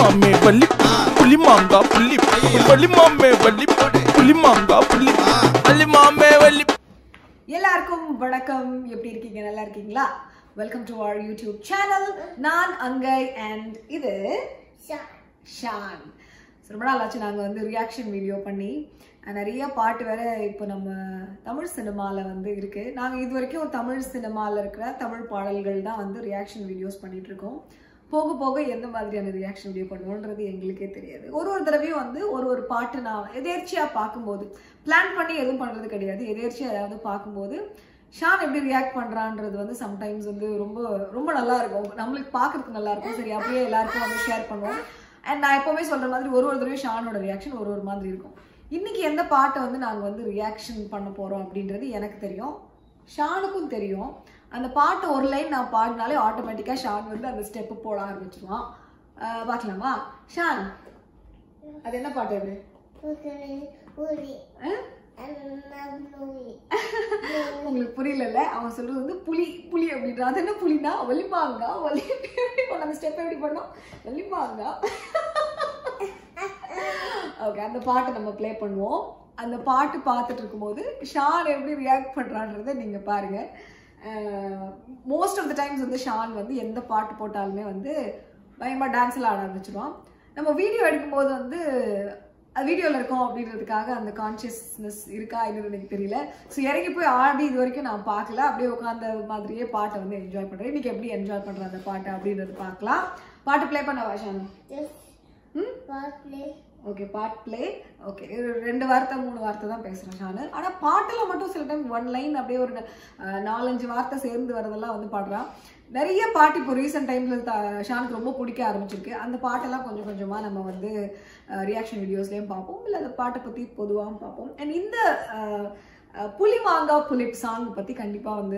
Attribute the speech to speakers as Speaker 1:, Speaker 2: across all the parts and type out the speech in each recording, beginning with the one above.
Speaker 1: மாமே வள்ளி புலி மாங்கா புள்ளி வள்ளி மாமே வள்ளி புலி மாங்கா புள்ளி வள்ளி மாமே வள்ளி.
Speaker 2: எல்லாருக்கும் வணக்கம். எப்படி இருக்கீங்க? நல்லா இருக்கீங்களா? Welcome to our YouTube channel. நான் அங்கை அண்ட் இது ஷான். ரொம்ப நாள் ஆச்சு நாங்கள் வந்து ரியாக்ஷன் வீடியோ பண்ணி. நிறைய பாட்டு வேற இப்போ நம்ம தமிழ் சினிமாவில் வந்து இருக்கு. நாங்கள் இது வரைக்கும் தமிழ் சினிமாவில் இருக்கிற தமிழ் பாடல்கள் தான் வந்து ரியாக்ஷன் வீடியோஸ் பண்ணிட்டு இருக்கோம். போக போக எந்த மாதிரியான ரியாக்ஷன் வீடியோ பண்ணுவோன்றது எங்களுக்கே தெரியாது. ஒரு தடவையும் வந்து ஒரு பாட்டு நான் எதேர்ச்சியாக பார்க்கும்போது, பிளான் பண்ணி எதுவும் பண்ணுறது கிடையாது, எதேர்ச்சியாக ஏதாவது பார்க்கும்போது ஷான் எப்படி ரியாக்ட் பண்ணுறான்றது வந்து சம்டைம்ஸ் வந்து ரொம்ப ரொம்ப நல்லா இருக்கும், நம்மளுக்கு பார்க்கறதுக்கு நல்லா இருக்கும். சரி, அப்படியே எல்லாருக்கும் வந்து ஷேர் பண்ணுவோம். அண்ட் நான் எப்போவுமே சொல்கிற மாதிரி ஒரு தடவையும் ஷானோட ரியாக்ஷன் ஒரு மாதிரி இருக்கும். இன்னைக்கு எந்த பாட்டை வந்து நாங்கள் வந்து ரியாக்ஷன் பண்ண போகிறோம் அப்படின்றது எனக்கு தெரியும், ஷானுக்கும் தெரியும். அந்த பாட்டு ஒரு லைன் நான் பாடினாலே ஆட்டோமேட்டிக்காக ஷான் வந்து அந்த ஸ்டெப்பு போட ஆரம்பிச்சிருவான். பார்க்கலாமா? ஷான், அது என்ன பாட்டு? அது உங்களுக்கு புரியல? அவன் சொல்றது வந்து புலி புலி அப்படின்றான். அது என்ன புலினா? வலிமாங்கா. வலி எப்படி பண்ண அந்த ஸ்டெப் எப்படி பண்ணோம்? வலிமாங்கா. ஓகே, அந்த பாட்டை நம்ம ப்ளே பண்ணுவோம். அந்த பாட்டு பார்த்துட்டு இருக்கும்போது ஷான் எப்படி ரியாக்ட் பண்ணுறான்றதை நீங்கள் பாருங்கள். மோஸ்ட் ஆஃப் த டைம்ஸ் வந்து ஷான் வந்து எந்த பாட்டு போட்டாலுமே வந்து பயங்கரமாக டான்ஸில் ஆட ஆரம்பிச்சிடுவான். நம்ம வீடியோ எடுக்கும்போது வந்து அது வீடியோவில் இருக்கோம் அப்படின்றதுக்காக அந்த கான்ஷியஸ்னஸ் இருக்கா என்னன்னு எனக்கு தெரியல. ஸோ இறங்கி போய் ஆடி இது வரைக்கும் நான் பார்க்கல. அப்படியே உட்காந்த மாதிரியே பாட்டை வந்து என்ஜாய் பண்ணுறேன். இன்றைக்கி எப்படி என்ஜாய் பண்ணுறேன் அந்த பாட்டை அப்படின்றது பார்க்கலாம். பாட்டு ப்ளே பண்ணவா ஷான்? ஓகே, பாட் பிளே. ஓகே, 2 வார்த்தை 3 வார்த்தை தான் பேசுகிறேன் ஷானு. ஆனால் பாட்டில் மட்டும் சில டைம் 1 லைன் அப்படியே ஒரு 4-5 வார்த்தை சேர்ந்து வரதெல்லாம் வந்து பாடுறான். நிறைய பாட்டு இப்போ ரீசெண்ட் டைமில் ஷானுக்கு ரொம்ப பிடிக்க ஆரம்பிச்சிருக்கு. அந்த பாட்டெல்லாம் கொஞ்சம் கொஞ்சமாக நம்ம வந்து ரியாக்ஷன் வீடியோஸ்லேயும் பார்ப்போம், இல்லை அந்த பாட்டை பற்றி பொதுவாகவும் பார்ப்போம். அண்ட் இந்த புலி மாங்கா புலிப் சாங் பற்றி கண்டிப்பாக வந்து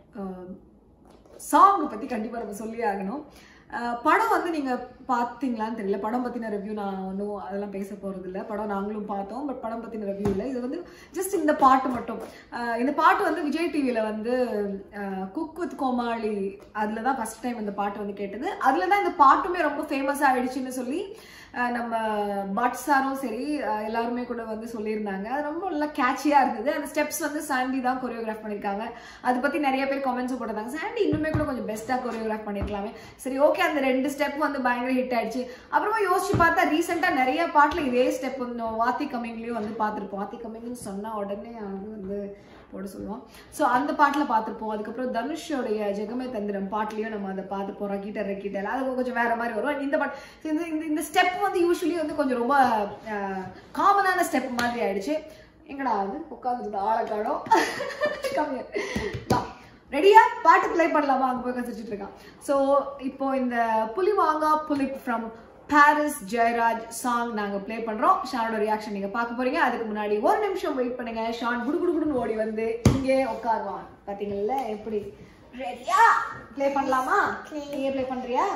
Speaker 2: நம்ம சொல்லி ஆகணும். படம் வந்து நீங்கள் பார்த்தீங்களான்னு தெரியல. படம் பற்றின ரிவ்யூ நான் ஒன்றும் அதெல்லாம் பேச போகிறது இல்லை. படம் நாங்களும் பார்த்தோம், பட் படம் பற்றின ரிவ்யூ இல்லை. இது வந்து ஜஸ்ட் இந்த பாட்டு மட்டும். இந்த பாட்டு வந்து விஜய் டிவியில் வந்து குக் வித் கோமாளி அதில் தான் ஃபஸ்ட் டைம் இந்த பாட்டு வந்து கேட்டது. அதில் தான் இந்த பாட்டுமே ரொம்ப ஃபேமஸாக ஆகிடுச்சின்னு சொல்லி நம்ம பட் சாரும் சரி எல்லாருமே கூட வந்து சொல்லியிருந்தாங்க. அது ரொம்ப நல்லா கேட்சியாக இருந்தது. அந்த ஸ்டெப்ஸ் வந்து சாண்டி தான் கொரியோகிராஃப் பண்ணியிருக்காங்க. அதை பற்றி நிறைய பேர் கமெண்ட்ஸும் போட்டிருந்தாங்க, சாண்டி இன்னுமே கூட கொஞ்சம் பெஸ்ட்டாக கொரியோகிராஃப் பண்ணியிருக்கலாமே. சரி, ஓகே, அந்த 2 ஸ்டெப் வந்து பயங்கர ஹிட் ஆயிடுச்சு. அப்புறமா யோசிச்சு பார்த்தா ரீசெண்டாக நிறைய பாட்டில் இதே ஸ்டெப் வந்து வாத்தி கம்மிங்லேயும் வந்து பார்த்துருப்போம். வாத்தி கம்மிங்னு சொன்னால் உடனே அவங்க வந்து போட சொல்லுவோம். ஸோ அந்த பாட்டில் பார்த்துருப்போம். அதுக்கப்புறம் தனுஷோடைய ஜெகமே தந்திரம் பாட்டிலையும் நம்ம அதை பார்த்துப்போம். ரக்கீட்டர் அது கொஞ்சம் வேற மாதிரி வரும். இந்த பாட்டு இந்த ஸ்டெப் வந்து யூஸ்வலி வந்து கொஞ்சம் ரொம்ப காமனான ஸ்டெப் மாதிரி ஆயிடுச்சு. எங்கடா அது உட்காந்துருந்த ஆளக்காடம் கம்மியா. ரெடியா? பாட்டு ப்ளே பண்ணலாமா? அங்கே போய் கசிச்சுட்டு இருக்கான். ஸோ இப்போ இந்த புலி மாங்கா புலிப் ஃப்ரம் பாரிஸ் ஜெயராஜ் சாங் நாங்கள் ப்ளே பண்ணுறோம். ஷானோட ரியாக்ஷன் நீங்கள் பார்க்க போறீங்க. அதுக்கு முன்னாடி 1 நிமிஷம் வெயிட் பண்ணுங்க. ஷான் குடுகுடுன்னு ஓடி வந்து இங்கே உட்காருவான். பார்த்தீங்கல்ல எப்படி? ரெடியா? ப்ளே பண்ணலாமா? நீங்க ப்ளே பண்றியா?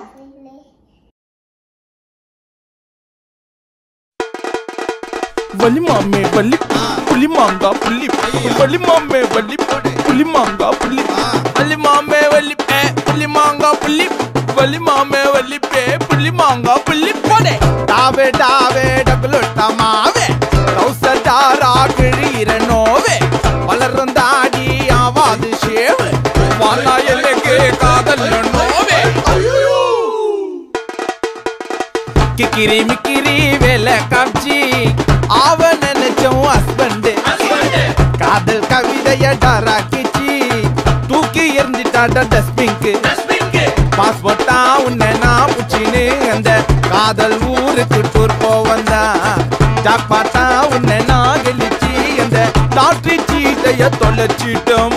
Speaker 1: வள்ளி மாமே வள்ளி புலி மாங்கா புள்ளி வள்ளி மாமே வள்ளி புலி மாங்கா புள்ளி வள்ளி மாமே வள்ளி புலி மாங்கா புள்ளி வள்ளி மாமே வள்ளி புலி மாங்கா புள்ளி போடே டாவே டாவே டபுளுட்ட மாவே கௌசடாரா கிழீர நோவே வளர்ந்தாடி ஆவாது ஷேவ் வானா எல்லைக்கு காதல் நோவே கிக்கிரி மிக்கிரி வேலை காட்சி அவன் நினைச்சோம் ஹஸ்பண்ட் காதல் கவிதைய டராக்கிச்சி தூக்கி எறிஞ்சிட்டாட டஸ்பிங்க்கு பாஸ்போர்ட்டா உன்னை நான் புச்சின்னு அந்த காதல் ஊருக்கு டூர் போவந்தா ஜாக்பாட்டா உன்னை நான் கெளிச்சி அந்த லாட்ரி சீட்டைய தொலைச்சிட்டோம்.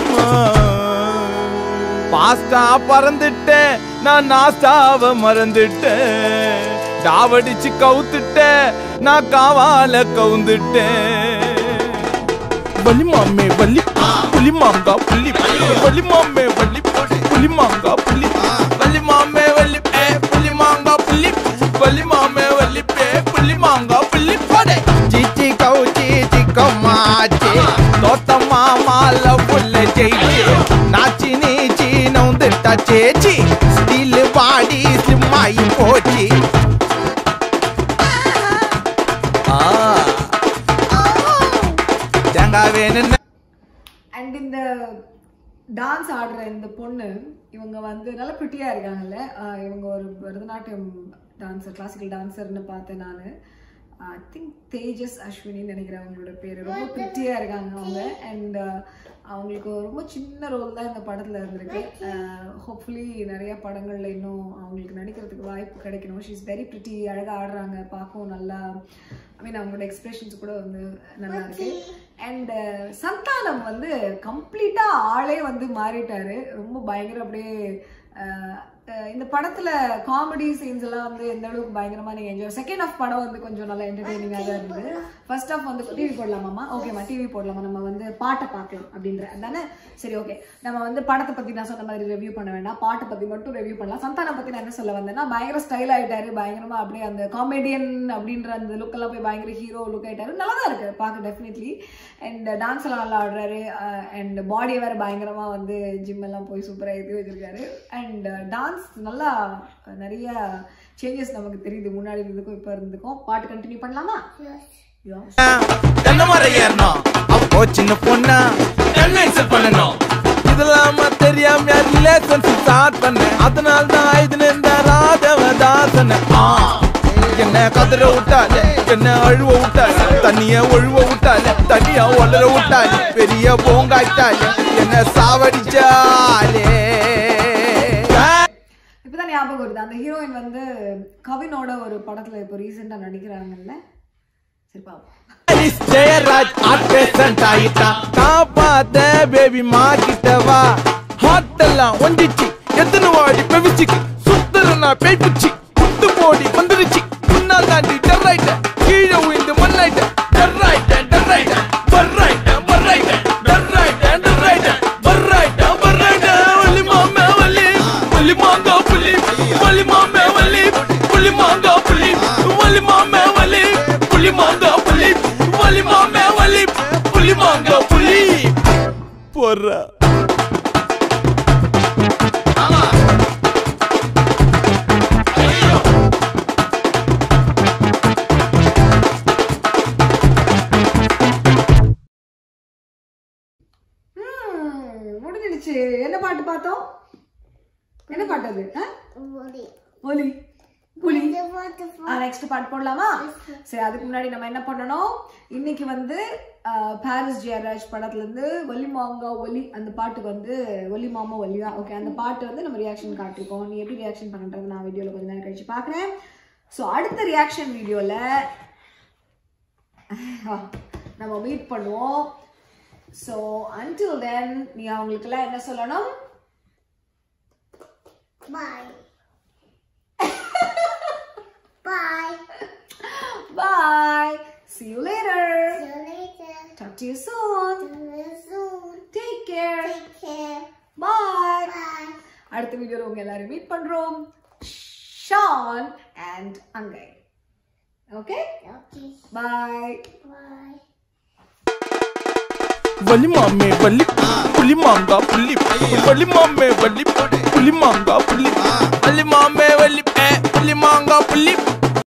Speaker 1: பாஸ்டா பறந்துட்டேன் நான் நாஸ்டாவை மறந்துட்டேன். டாவடிச்சு கவுத்துட்டேன் நான் காவால கவுந்துட்டேன். வள்ளி மாமே வள்ளி புலி மாங்கா புள்ளி வள்ளி மாமே வள்ளி புலி மாங்கா புள்ளி வள்ளி மாமே வள்ளி புலி மாங்கா புள்ளி வள்ளி மாமே வள்ளி புலி மாங்கா புள்ளி போடே சீச்சி கவுச்சி சிக்கம்மாச்சி தோட்டம்மா மால புல்ல ஜெயிச்சி நாச்சி நீச்சி நவுந்துட்டா சேச்சி ஸ்டீல் பாடி ஸ்லிம்மாயி போச்சி
Speaker 2: இந்த டான்ஸ் ஆடுற இந்த பொண்ணு இவங்க வந்து நல்லா பிரிட்டியா இருக்காங்கல்ல. இவங்க ஒரு பரதநாட்டியம் டான்சர், கிளாசிக்கல் டான்சர்னு பார்த்தேன் நான். ஐ திங்க் தேஜஸ் அஸ்வினின்னு நினைக்கிறேன் அவங்களோட பேர். ரொம்ப பிரிட்டியா இருக்காங்க அவங்க. அண்ட் அவங்களுக்கு ரொம்ப சின்ன ரோல் தான் இந்த படத்தில் இருந்திருக்கு. ஹோப்ஃபுல்லி நிறைய படங்களில் இன்னும் அவங்களுக்கு நடிக்கிறதுக்கு வாய்ப்பு கிடைக்கணும். ஷீ இஸ் வெரி பிரிட்டி, அழகாக ஆடுறாங்க, பார்க்கவும் நல்லா. ஐ மீன் அவங்களோட எக்ஸ்பிரஷன்ஸ் கூட வந்து நல்லா இருக்கு. அண்ட் சந்தானம் வந்து கம்ப்ளீட்டாக ஆளே வந்து மாறிட்டாரு. ரொம்ப பயங்கர அப்படியே இந்த படத்துல காமெடி சீன்ஸ் எல்லாம் வந்து எந்த அளவுக்கு பயங்கரமா நீங்க என்ஜாய். செகண்ட் ஹாஃப் படம் வந்து கொஞ்சம் நல்லா என்டர்டெய்னிங்கா தான் இருந்தது. ஃபர்ஸ்ட் ஹாஃப் வந்து டிவி போடலாமாமா? ஓகேம்மா டிவி போடலாமா, நம்ம வந்து பாட்டை பார்க்கலாம் அப்படின்ற அதானே. சரி ஓகே, நம்ம வந்து படத்தை பத்தி நான் சொன்ன மாதிரி ரிவ்யூ பண்ண வேண்டாம், பாட்டை பத்தி மட்டும் ரிவ்யூ பண்ணலாம். சந்தானம் பத்தி நான் என்ன சொல்ல வந்தேன்னா, பயங்கர ஸ்டைல் ஆயிட்டாரு, பயங்கரமா அப்படியே அந்த காமெடியன் அப்படின்ற அந்த லுக் எல்லாம் போய் பயங்கர ஹீரோ லுக் ஆயிட்டாரு. நல்லா தான் இருக்கு பார்க்க டெஃபினெட்லி. அண்ட் டான்ஸ் எல்லாம் நல்லா ஆடுறாரு. அண்ட் பாடியை வேற பயங்கரமா வந்து ஜிம் எல்லாம் போய் சூப்பரா இது வச்சிருக்காரு. அண்ட் டான்ஸ் நல்லா நிறைய சேஞ்சஸ் நமக்கு தெரியுது, முன்னாடி இருந்துக்கும் இப்ப இருந்துக்கும். பாட்டு கண்டினியூ பண்ணலாமா?
Speaker 1: சின்ன பொண்ணா பண்ணணும் இதெல்லாம தெரியாம ரிலேஷன்ஷிப் ஸ்டார்ட் பண்ணேன். அதனால தான் இதுல இந்த ராதவதாசன என்ன கதற விட்டால, என்ன அழுவ விட்டால, தண்ணிய ஒழுவ விட்டால, தண்ணியா ஒளர விட்டால, பெரிய போங்காய்த்தால, என்ன சாவடிச்சாலே.
Speaker 2: இப்பதான் ஞாபகம் வருது, அந்த ஹீரோயின் வந்து கவினோட ஒரு படத்துல இப்போ ரீசெண்டா நடிக்கிறாங்கல்ல. சரி பாப்போம். ஜெயராஜ் ஆர்டிஸ்ட் ஆயிட்டா காப்பாத்த பேபி மாக்கிட்டவா. ஹாட்டெல்லாம் ஒண்டிச்சு எத்தனை வாடி பெவிச்சிக்கு சுத்தரனா பேய் புச்சி குத்து போடி வந்துருச்சு. முன்னால் தாண்டி டர்ரைட்ட கீழே விழுந்து மண்ணாயிட்ட டர்ரைட்ட டர்ரைட்ட பர்ரைட்ட பர்ரைட்ட டர்ரைட்ட டர்ரைட்ட பர்ரைட்ட பர்ரைட்ட வலி மாமே வலி வலி மாங்கா புலி வலி மாமே வலி புலி மாங்கா புலி வலி மாமே வலி புலி மாங்கா புலி வலி மாமே வலி புலி மாங்கா புலி போறா. முடிஞ்சிடுச்சு. என்ன பாட்டு பார்த்தோம்? என்ன பாட்டு அது? ஒலி புலி. நெக்ஸ்ட் பாட்டு போடலாமா? சரி, அதுக்கு முன்னாடி நம்ம என்ன பண்ணணும், இன்னைக்கு வந்து பாரிஸ் ஜெயராஜ் படத்துல இருந்து ஒலி மாங்கா ஒலி அந்த பாட்டுக்கு வந்து ஒலி மாமா ஒலியா ஓகே அந்த பாட்டு வந்து நம்ம ரியாக்ஷன் காட்டிருக்கோம். நீ எப்படி ரியாக்ஷன் பண்ணுறது நான் வீடியோல கொஞ்ச நேரம் கழிச்சு பாக்குறேன். ஸோ அடுத்த ரியாக்ஷன் வீடியோல நம்ம மீட் பண்ணுவோம். ஸோ until then நீ அவங்களுக்கெல்லாம் என்ன சொல்லணும்?
Speaker 3: Bye. Bye.
Speaker 2: Bye. See you later.
Speaker 3: See you later.
Speaker 2: Talk to you soon.
Speaker 3: See you soon.
Speaker 2: Take care.
Speaker 3: Take care.
Speaker 2: Bye.
Speaker 3: Bye.
Speaker 2: அடுத்த வீடியோல உங்க எல்லாரும் மீட் பண்றோம். Shaan and Angai. Okay?
Speaker 3: Okay.
Speaker 2: Bye.
Speaker 3: Bye.
Speaker 1: வலி மாமே வலி புலி மாங்கா புலி வலி மாமே வலி புலி மாங்கா புலி வலி மாமே வலி புலி மாங்கா புலி